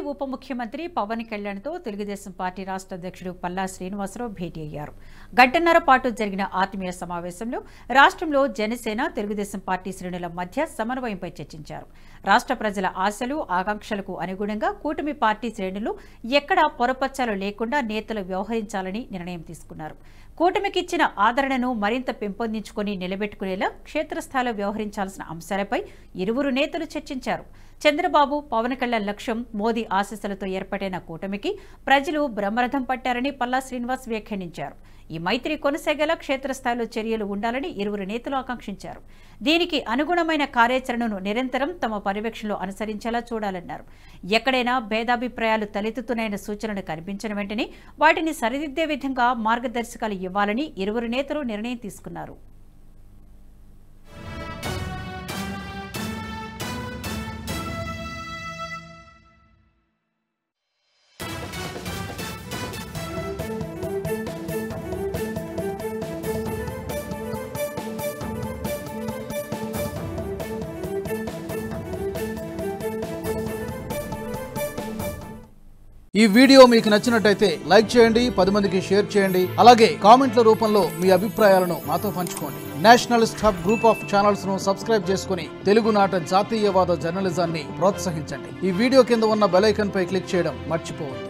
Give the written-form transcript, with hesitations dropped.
ఉప ముఖ్యమంత్రి పవన్ కళ్యాణ్తో తెలుగుదేశం పార్టీ రాష్ట్ర అధ్యక్షుడు పల్లా శ్రీనివాసరావు భేటీ అయ్యారు. గంటన్నర పాటు జరిగిన ఆత్మీయ సమావేశంలో రాష్ట్రంలో జనసేన తెలుగుదేశం పార్టీ శ్రేణుల మధ్య సమన్వయంపై చర్చించారు. రాష్ట్ర ప్రజల ఆశలు ఆకాంక్షలకు అనుగుణంగా కూటమి పార్టీ శ్రేణులు ఎక్కడా పొరపచ్చాలు లేకుండా నేతలు వ్యవహరించాలని నిర్ణయం తీసుకున్నారు. కూటమికి ఇచ్చిన ఆదరణను మరింత పెంపొందించుకుని నిలబెట్టుకునేలా క్షేత్రస్థాయిలో వ్యవహరించాల్సిన అంశాలపై ఇరువురు నేతలు చర్చించారు. చంద్రబాబు పవన్ కళ్యాణ్ లక్ష్యం మోదీ ఆశీస్సులతో ఏర్పడిన కూటమికి ప్రజలు బ్రహ్మరథం పట్టారని పల్లా శ్రీనివాస్ వ్యాఖ్యానించారు. ఈ మైత్రి కొనసాగేలా క్షేత్రస్థాయిలో చర్యలు ఉండాలని ఇరువురు నేతలు ఆకాంక్షించారు. దీనికి అనుగుణమైన కార్యాచరణను నిరంతరం తమ పర్యవేక్షణలో అనుసరించేలా చూడాలన్నారు. ఎక్కడైనా భేదాభిప్రాయాలు తలెత్తుతున్న సూచనలు కనిపించిన వెంటనే వాటిని సరిదిద్దే విధంగా మార్గదర్శకాలు ఇవ్వాలని ఇరువురు నేతలు నిర్ణయం తీసుకున్నారు. ఈ వీడియో మీకు నచ్చినట్టయితే లైక్ చేయండి, 10 మందికి షేర్ చేయండి. అలాగే కామెంట్ల రూపంలో మీ అభిప్రాయాలను మాతో పంచుకోండి. Nationalist hub group of channels ను సబ్స్క్రైబ్ చేసుకుని తెలుగునాట జాతీయవాద జర్నలిజాన్ని ప్రోత్సహించండి. ఈ వీడియో కింద ఉన్న బెల్ ఐకాన్ పై క్లిక్ చేయడం మర్చిపోవద్దు.